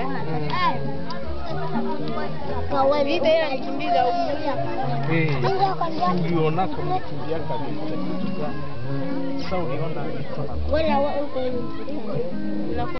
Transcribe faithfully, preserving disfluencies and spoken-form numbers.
Kwa vile anakimbiza huko. Eh. Uliona kama kimbia kabisa. Sasa uliona iko na. Wala wao